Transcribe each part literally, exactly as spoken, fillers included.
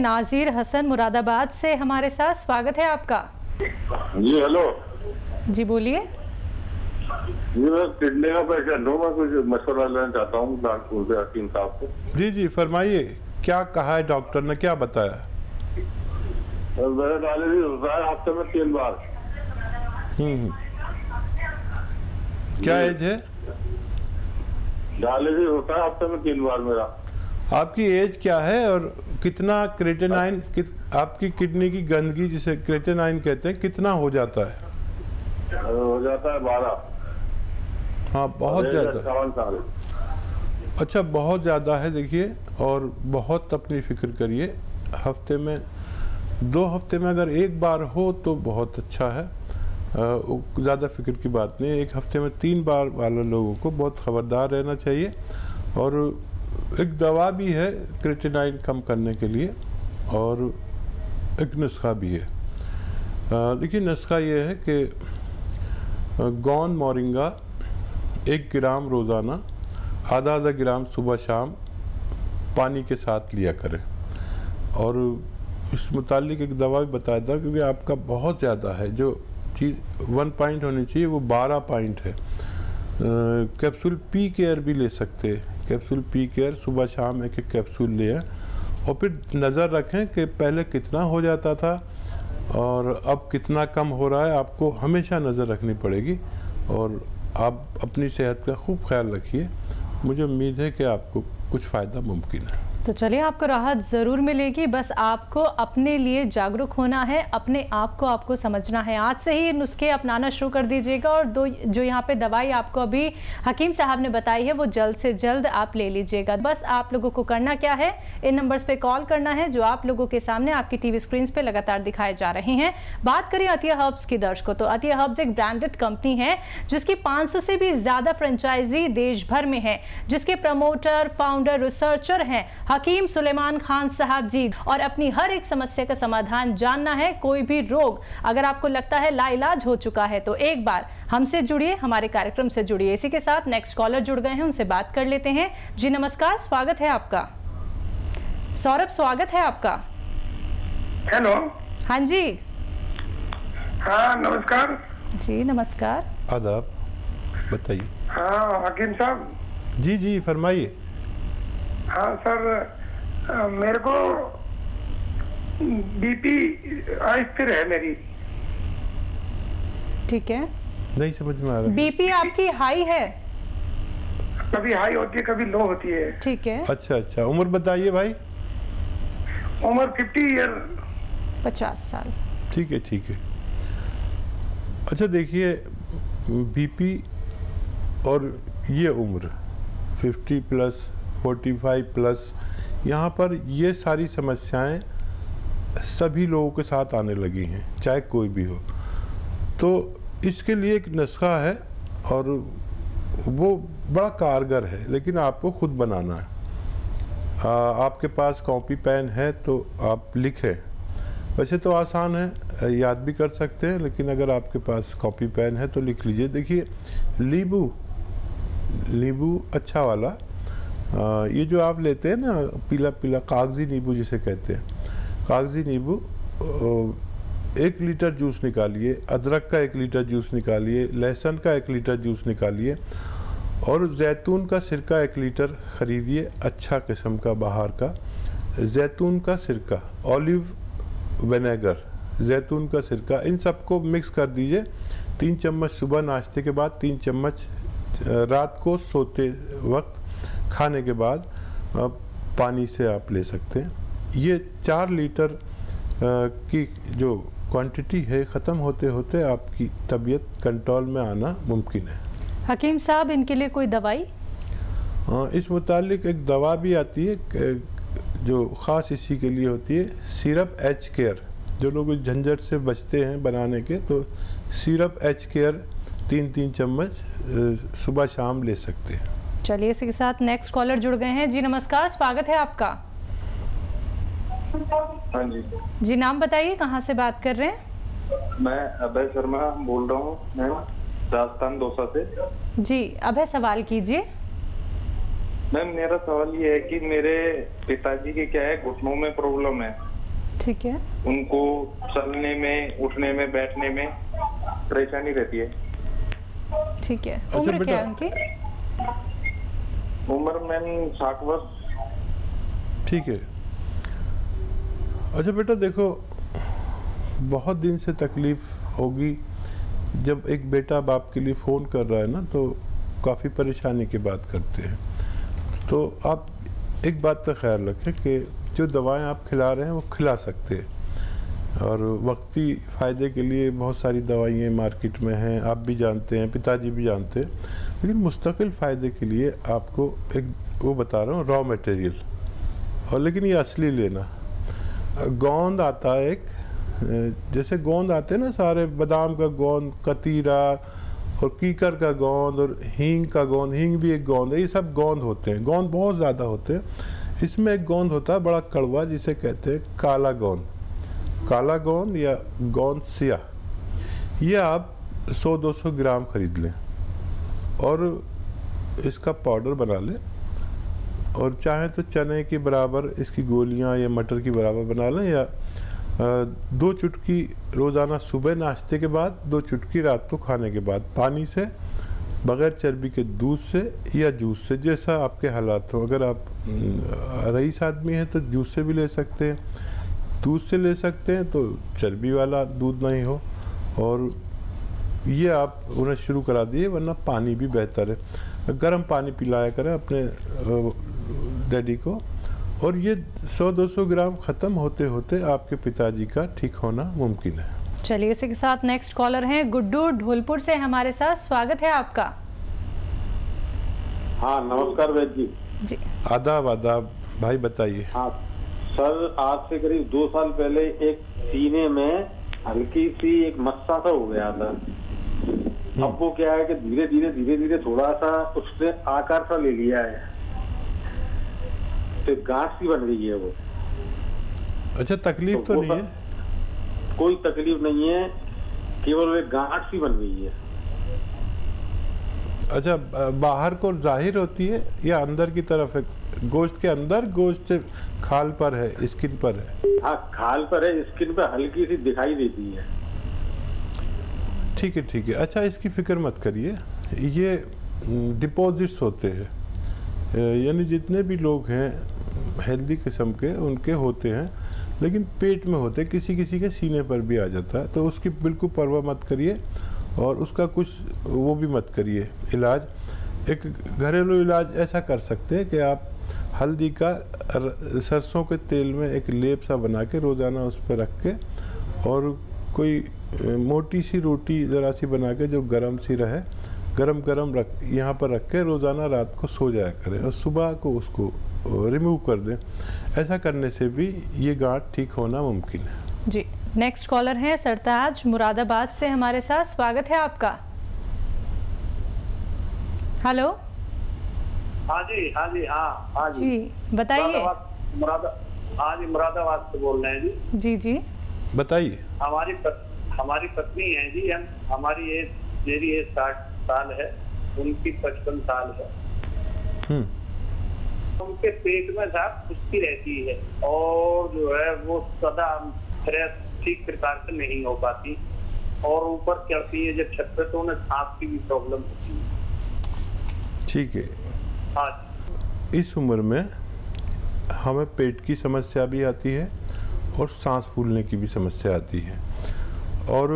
नाजीर हसन मुरादाबाद से हमारे साथ, स्वागत है आपका। जी हेलो जी बोलिए। जी मैं किडनी का पेशेंट हूँ, मैं कुछ मशवरा लेना चाहता हूँ डॉक्टर से, हकीम साहब से। जी जी फरमाइए, क्या कहा है डॉक्टर ने, क्या बताया? मेरा डायलिसिस होता है हफ्ते में तीन बार। हम्म क्या एज है? डायलिसिस होता है हफ्ते में तीन बार मेरा। आपकी एज क्या है और कितना क्रेटेनाइन, कित, आपकी किडनी की गंदगी जिसे क्रेटेनाइन कहते हैं, कितना हो जाता है? हो जाता है बारह। हाँ बहुत ज़्यादा। साल। अच्छा बहुत ज़्यादा है। देखिए, और बहुत अपनी फिक्र करिए। हफ्ते में, दो हफ्ते में अगर एक बार हो तो बहुत अच्छा है, ज़्यादा फिक्र की बात नहीं है। एक हफ्ते में तीन बार वाले लोगों को बहुत खबरदार रहना चाहिए। और एक दवा भी है क्रेटेनाइन कम करने के लिए, और एक नुस्खा भी है। देखिए नुस्खा ये है कि गौन मोरिंगा एक ग्राम रोज़ाना, आधा आधा ग्राम सुबह शाम पानी के साथ लिया करें। और इस मुतालिक एक दवा भी बताया था, क्योंकि आपका बहुत ज़्यादा है, जो चीज़ वन पॉइंट होनी चाहिए वो बारह पॉइंट है। कैप्सूल पी केयर भी ले सकते हैं। कैप्सूल पी केयर सुबह शाम एक एक कैप्सूल लें, और फिर नज़र रखें कि पहले कितना हो जाता था और अब कितना कम हो रहा है। आपको हमेशा नज़र रखनी पड़ेगी, और आप अपनी सेहत का खूब ख्याल रखिए। मुझे उम्मीद है कि आपको कुछ फ़ायदा मुमकिन है। तो चलिए, आपको राहत ज़रूर मिलेगी, बस आपको अपने लिए जागरूक होना है, अपने आप को आपको समझना है। आज से ही नुस्खे अपनाना शुरू कर दीजिएगा, और दो जो यहाँ पे दवाई आपको अभी हकीम साहब ने बताई है वो जल्द से जल्द आप ले लीजिएगा। बस आप लोगों को करना क्या है, इन नंबर्स पे कॉल करना है जो आप लोगों के सामने आपकी टीवी स्क्रीन पे लगातार दिखाए जा रहे हैं। बात करें अतिया हर्ब्स की दर्शकों, तो अतिया हर्ब्स एक ब्रांडेड कंपनी है जिसकी पाँच सौ से भी ज़्यादा फ्रेंचाइजी देश भर में है, जिसके प्रमोटर, फाउंडर, रिसर्चर हैं हकीम सुलेमान खान साहब जी। और अपनी हर एक समस्या का समाधान जानना है, कोई भी रोग अगर आपको लगता है लाइलाज हो चुका है तो एक बार हमसे जुड़िए, हमारे कार्यक्रम से जुड़िए। इसी के साथ नेक्स्ट कॉलर जुड़ गए हैं, उनसे बात कर लेते हैं। जी नमस्कार, स्वागत है आपका। सौरभ, स्वागत है आपका। हेलो। हाँ जी। हाँ नमस्कार। जी नमस्कार। आदाब, बताइए। हाँ हकीम साहब। जी जी फरमाइए। हाँ सर, आ, मेरे को बीपी अस्थिर है मेरी। ठीक है, नहीं समझ में आ रहा। बीपी आपकी हाई है? कभी हाई होती है, कभी लो होती है। ठीक है। अच्छा अच्छा, उम्र बताइए भाई। उम्र फिफ्टी ईयर। पचास साल। ठीक है ठीक है। अच्छा देखिए, बीपी और ये उम्र fifty plus, forty five plus, यहाँ पर ये सारी समस्याएं सभी लोगों के साथ आने लगी हैं, चाहे कोई भी हो। तो इसके लिए एक नुस्खा है, और वो बड़ा कारगर है, लेकिन आपको खुद बनाना है। आ, आपके पास कॉपी पेन है तो आप लिखें। वैसे तो आसान है, याद भी कर सकते हैं, लेकिन अगर आपके पास कॉपी पेन है तो लिख लीजिए। देखिए, नींबू, नींबू अच्छा वाला, आ, ये जो आप लेते हैं ना, पीला पीला कागजी नींबू जिसे कहते हैं, कागजी नींबू, एक लीटर जूस निकालिए, अदरक का एक लीटर जूस निकालिए, लहसुन का एक लीटर जूस निकालिए, और जैतून का सिरका एक लीटर ख़रीदिए, अच्छा किस्म का बाहर का जैतून का सिरका, ऑलिव विनेगर, जैतून का सिरका, इन सबको मिक्स कर दीजिए। तीन चम्मच सुबह नाश्ते के बाद, तीन चम्मच रात को सोते वक्त, खाने के बाद पानी से आप ले सकते हैं। ये चार लीटर की जो क्वांटिटी है, ख़त्म होते होते आपकी तबीयत कंट्रोल में आना मुमकिन है। हकीम साहब, इनके लिए कोई दवाई? हाँ, इस मुतालिक एक दवा भी आती है जो ख़ास इसी के लिए होती है, सिरप एच केयर। जो लोग इस झंझट से बचते हैं बनाने के, तो सिरप एच केयर तीन तीन चम्मच सुबह शाम ले सकते हैं। चलिए, इसी के साथ नेक्स्ट कॉलर जुड़ गए हैं। जी नमस्कार, स्वागत है आपका। हाँ जी। जी नाम बताइए, कहाँ से बात कर रहे हैं? मैं अभय शर्मा बोल रहा हूँ, मैं राजस्थान दौसा से। जी अभय, सवाल कीजिए। मैम मेरा सवाल ये है कि मेरे पिताजी के क्या है, घुटनों में प्रॉब्लम है, ठीक है। उनको चलने में, उठने में, बैठने में परेशानी रहती है। ठीक है। अच्छा उम्र क्या है बेटा, उनकी? उम्र मैम साठ वर्ष। ठीक है। अच्छा बेटा देखो, बहुत दिन से तकलीफ होगी। जब एक बेटा बाप के लिए फ़ोन कर रहा है ना, तो काफ़ी परेशानी की बात करते हैं। तो आप एक बात का ख्याल रखें कि जो दवाएं आप खिला रहे हैं वो खिला सकते हैं, और वक्ती फ़ायदे के लिए बहुत सारी दवाइयाँ मार्केट में हैं, आप भी जानते हैं, पिताजी भी जानते हैं। लेकिन मुस्तकिल फ़ायदे के लिए आपको एक वो बता रहा हूँ, रॉ मटेरियल, और लेकिन ये असली लेना। गोंद आता है एक, जैसे गोंद आते हैं ना सारे, बादाम का गोंद, कतीरा और कीकर का गोंद और हींग का गोंद, हींग भी एक गोंद है, ये सब गोंद होते हैं। गोंद बहुत ज़्यादा होते हैं। इसमें एक गोंद होता है बड़ा कड़वा, जिसे कहते हैं काला गोंद, काला गोंद या गोंद सिया। ये आप सौ दो सौ ग्राम खरीद लें और इसका पाउडर बना लें, और चाहें तो चने के बराबर इसकी गोलियां या मटर की बराबर बना लें, या दो चुटकी रोज़ाना सुबह नाश्ते के बाद, दो चुटकी रात को खाने के बाद, पानी से, बग़ैर चर्बी के दूध से या जूस से, जैसा आपके हालात हो। अगर आप रईस आदमी हैं तो जूस से भी ले सकते हैं, दूध से ले सकते हैं तो चर्बी वाला दूध नहीं हो, और ये आप उन्हें शुरू करा दिए। वरना पानी भी बेहतर है, गर्म पानी पिलाया करें अपने डैडी को, और ये सौ दो सौ ग्राम ख़त्म होते होते आपके पिताजी का ठीक होना मुमकिन है। चलिए, इसी के साथ नेक्स्ट कॉलर हैं गुड्डू ढोलपुर से हमारे साथ। स्वागत है आपका। हाँ नमस्कार वैद्य जी। जी आदाब आदाब भाई, बताइए। हाँ सर, आज से करीब दो साल पहले एक सीने में हल्की सी एक मस्सा सा हो गया था। अब वो क्या है कि धीरे धीरे धीरे धीरे थोड़ा सा उसने आकार सा ले लिया है, तो गांठ सी बन गई है वो। अच्छा, तकलीफ तो, तो नहीं है? कोई तकलीफ नहीं है, केवल एक गांठ सी बन गई है। अच्छा, बाहर को जाहिर होती है या अंदर की तरफ है? गोश्त के अंदर, गोश्त से खाल पर है, स्किन पर है? हाँ खाल पर है, स्किन पर हल्की सी दिखाई देती है। ठीक है ठीक है। अच्छा, इसकी फिक्र मत करिए, ये डिपॉजिट्स होते हैं, यानी जितने भी लोग हैं हेल्दी किस्म के उनके होते हैं, लेकिन पेट में होते, किसी किसी के सीने पर भी आ जाता है। तो उसकी बिल्कुल परवाह मत करिए, और उसका कुछ वो भी मत करिए इलाज। एक घरेलू इलाज ऐसा कर सकते हैं कि आप हल्दी का सरसों के तेल में एक लेप सा बना के रोज़ाना उस पर रख के, और कोई मोटी सी रोटी ज़रा सी बना के जो गरम सी रहे, गरम गरम रख यहाँ पर रख के रोज़ाना रात को सो जाया करें, और सुबह को उसको रिमूव कर दें। ऐसा करने से भी ये गांठ ठीक होना मुमकिन है। जी, नेक्स्ट कॉलर हैं सरताज मुरादाबाद से हमारे साथ। स्वागत है आपका। हेलो। हाँ जी हाँ जी हाँ हाँ जी, जी बताइए। मुरादा हाँ जी मुरादाबाद से बोल रहे हैं जी। जी जी बताइए। हमारी पत, हमारी पत्नी है जी, हम हमारी एज मेरी एज साठ साल है, उनकी पचपन साल है। हम्म। उनके पेट में साहब खुश्की रहती है, और जो है वो सदा फ्रेश ठीक प्रकार से नहीं हो पाती, और ऊपर चढ़ती है जब छत पे तो उन्हें सांस की भी प्रॉब्लम होती है। ठीक है। हाँ, इस उम्र में हमें पेट की समस्या भी आती है और सांस फूलने की भी समस्या आती है, और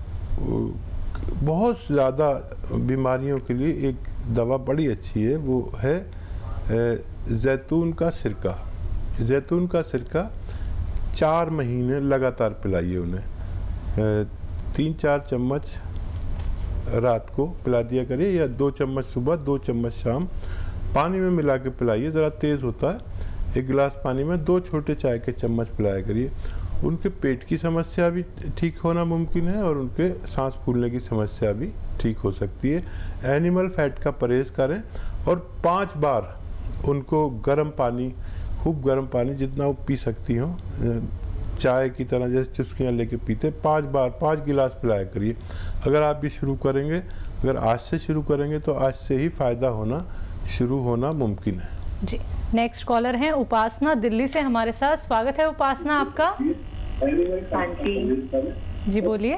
बहुत ज़्यादा बीमारियों के लिए एक दवा बड़ी अच्छी है, वो है जैतून का सिरका। जैतून का सिरका चार महीने लगातार पिलाइए उन्हें, तीन चार चम्मच रात को पिला दिया करिए, या दो चम्मच सुबह, दो चम्मच शाम, पानी में मिला के पिलाइए। ज़रा तेज़ होता है, एक गिलास पानी में दो छोटे चाय के चम्मच पिलाया करिए। उनके पेट की समस्या भी ठीक होना मुमकिन है, और उनके सांस फूलने की समस्या भी ठीक हो सकती है। एनिमल फैट का परहेज़ करें, और पाँच बार उनको गर्म पानी, खूब गर्म पानी जितना वो पी सकती हो, चाय की तरह जैसे चुस्कियाँ लेके पीते, पाँच बार पाँच गिलास पिलाया करिए। अगर आप भी शुरू करेंगे, अगर आज से शुरू करेंगे तो आज से ही फ़ायदा होना शुरू होना मुमकिन है। जी, नेक्स्ट कॉलर हैं उपासना दिल्ली से हमारे साथ। स्वागत है उपासना आपका। हाँ जी जी बोलिए।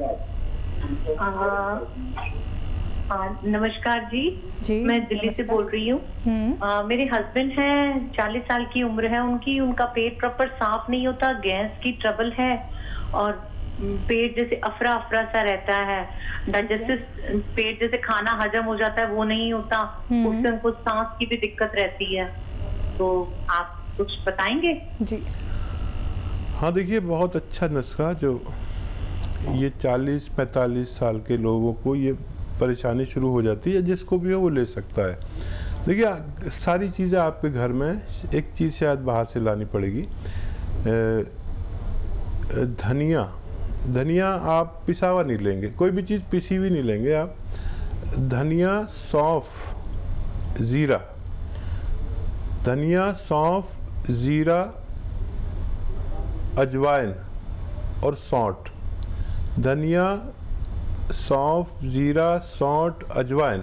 हाँ, नमस्कार जी जी मैं दिल्ली से बोल रही हूँ। हम्म मेरे हस्बैंड हैं, चालीस साल की उम्र है उनकी, उनका पेट प्रॉपर साफ नहीं होता, गैस की ट्रबल है और पेट जैसे अफरा अफरा सा रहता है, डाइजेस्टिव पेट जैसे खाना हजम हो जाता है वो नहीं होता, उससे उनको सांस की भी दिक्कत रहती है। तो आप कुछ बताएंगे? जी हाँ देखिए, बहुत अच्छा नुस्खा जो ये चालीस पैंतालीस साल के लोगों को ये परेशानी शुरू हो जाती है, जिसको भी हो वो ले सकता है। देखिए सारी चीज़ें आपके घर में, एक चीज़ शायद बाहर से लानी पड़ेगी। धनिया धनिया आप पिसा हुआ नहीं लेंगे, कोई भी चीज़ पिसी हुई नहीं लेंगे आप। धनिया, सौंफ, ज़ीरा, धनिया, सौंफ, ज़ीरा, अजवाइन और सौंठ। धनिया, सौंफ, ज़ीरा, सौंठ, अजवाइन,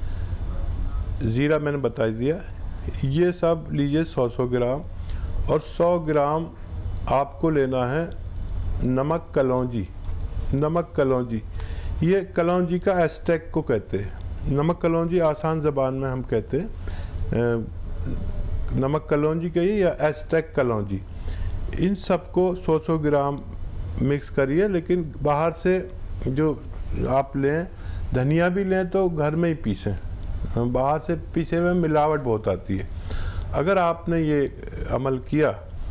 ज़ीरा मैंने बता दिया, ये सब लीजिए सौ सौ ग्राम। और सौ ग्राम आपको लेना है नमक कलौंजी। नमक कलौंजी, ये कलौंजी का एस्टेक को कहते हैं। नमक कलौंजी आसान ज़बान में हम कहते हैं नमक कलौंजी कहिए या एस्टेक कलौंजी। इन सबको सौ सौ ग्राम मिक्स करिए, लेकिन बाहर से जो आप लें, धनिया भी लें तो घर में ही पीसें, बाहर से पीसे में मिलावट बहुत आती है। अगर आपने ये अमल किया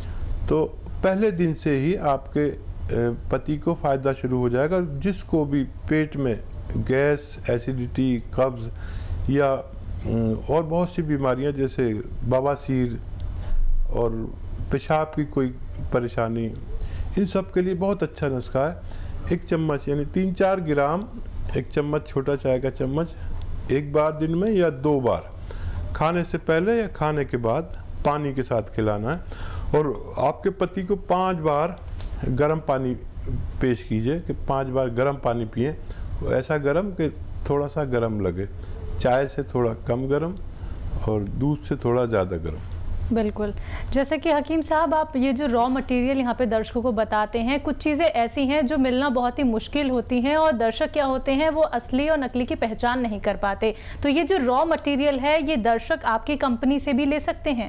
तो पहले दिन से ही आपके पति को फ़ायदा शुरू हो जाएगा। जिसको भी पेट में गैस, एसिडिटी, कब्ज़ या और बहुत सी बीमारियां जैसे बवासीर और पेशाब की कोई परेशानी, इन सब के लिए बहुत अच्छा नुस्खा है। एक चम्मच यानी तीन चार ग्राम, एक चम्मच छोटा चाय का चम्मच एक बार दिन में या दो बार, खाने से पहले या खाने के बाद पानी के साथ खिलाना है। और आपके पति को पांच बार गर्म पानी पेश कीजिए कि पांच बार गर्म पानी पिए, ऐसा गर्म कि थोड़ा सा गर्म लगे, चाय से थोड़ा कम गर्म और दूध से थोड़ा ज़्यादा गर्म। बिल्कुल, जैसे कि हकीम साहब आप ये जो रॉ मटेरियल यहाँ पे दर्शकों को बताते हैं, कुछ चीज़ें ऐसी हैं जो मिलना बहुत ही मुश्किल होती हैं और दर्शक क्या होते हैं वो असली और नकली की पहचान नहीं कर पाते। तो ये जो रॉ मटेरियल है ये दर्शक आपकी कंपनी से भी ले सकते हैं?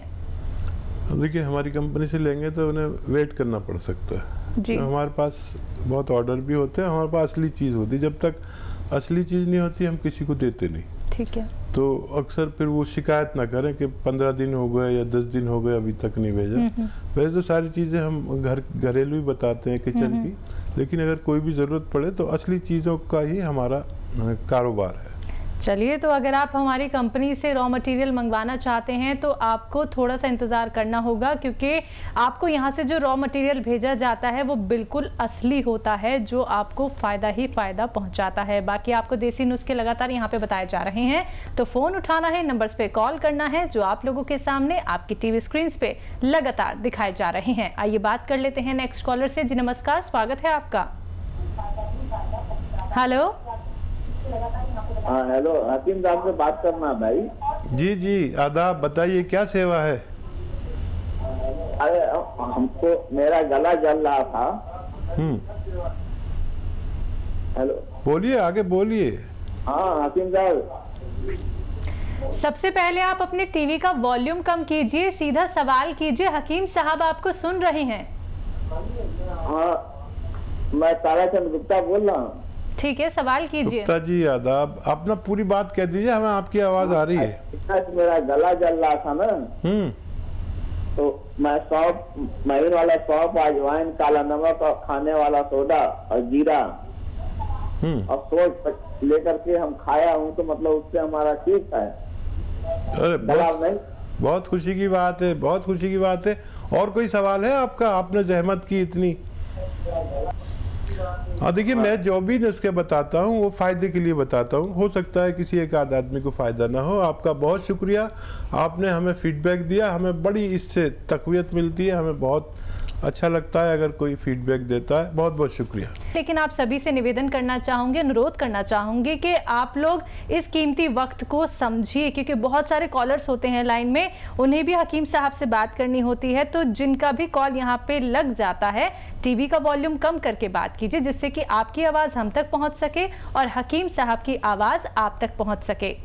देखिए हमारी कंपनी से लेंगे तो उन्हें वेट करना पड़ सकता है जी। तो हमारे पास बहुत ऑर्डर भी होते हैं, हमारे पास असली चीज़ होती है। जब तक असली चीज़ नहीं होती हम किसी को देते नहीं। ठीक है। तो अक्सर फिर वो शिकायत ना करें कि पंद्रह दिन हो गए या दस दिन हो गए अभी तक नहीं भेजा। वैसे तो सारी चीज़ें हम घर घरेलू ही बताते हैं किचन की, लेकिन अगर कोई भी ज़रूरत पड़े तो असली चीज़ों का ही हमारा कारोबार है। चलिए, तो अगर आप हमारी कंपनी से रॉ मटेरियल मंगवाना चाहते हैं तो आपको थोड़ा सा इंतज़ार करना होगा, क्योंकि आपको यहाँ से जो रॉ मटेरियल भेजा जाता है वो बिल्कुल असली होता है, जो आपको फ़ायदा ही फ़ायदा पहुँचाता है। बाकी आपको देसी नुस्खे लगातार यहाँ पे बताए जा रहे हैं, तो फ़ोन उठाना है, नंबर्स पे कॉल करना है जो आप लोगों के सामने आपकी टीवी स्क्रीन पे लगातार दिखाए जा रहे हैं। आइए बात कर लेते हैं नेक्स्ट कॉलर से। जी नमस्कार, स्वागत है आपका। हेलो। हाँ हेलो, हकीम साहब से बात करना भाई। जी जी आदाब, बताइए क्या सेवा है? अरे हमको मेरा गला जल रहा था। हम्म, हेलो बोलिए, आगे बोलिए। हाँ हकीम साहब, सबसे पहले आप अपने टीवी का वॉल्यूम कम कीजिए, सीधा सवाल कीजिए, हकीम साहब आपको सुन रहे हैं। हाँ मैं ताराचंद गुप्ता बोल रहा हूँ। ठीक है, सवाल कीजिए। गुप्ता जी आदाब, अपना पूरी बात कह दीजिए, हमें आपकी आवाज आ रही है। मेरा गला जल रहा था ना, हम्म, तो मैं सौंफ, महीन वाला सौंफ, अजवाइन, काला नमक और खाने वाला सोडा और जीरा और सोच लेकर के हम खाया हूँ, तो मतलब उससे हमारा ठीक है। अरे बहुत, बहुत खुशी की बात है, बहुत खुशी की बात है। और कोई सवाल है आपका? आपने जहमत की इतनी। हाँ देखिए, मैं जो भी नुस्खे बताता हूँ वो फ़ायदे के लिए बताता हूँ। हो सकता है किसी एक आध आदमी को फ़ायदा ना हो। आपका बहुत शुक्रिया, आपने हमें फीडबैक दिया, हमें बड़ी इससे तक़वियत मिलती है, हमें बहुत अच्छा लगता है अगर कोई फीडबैक देता है। बहुत बहुत शुक्रिया। लेकिन आप सभी से निवेदन करना चाहूँगी, अनुरोध करना चाहूँगी कि आप लोग इस कीमती वक्त को समझिए, क्योंकि बहुत सारे कॉलर्स होते हैं लाइन में, उन्हें भी हकीम साहब से बात करनी होती है। तो जिनका भी कॉल यहाँ पे लग जाता है, टीवी का वॉल्यूम कम करके बात कीजिए, जिससे कि आपकी आवाज़ हम तक पहुँच सके और हकीम साहब की आवाज़ आप तक पहुँच सके।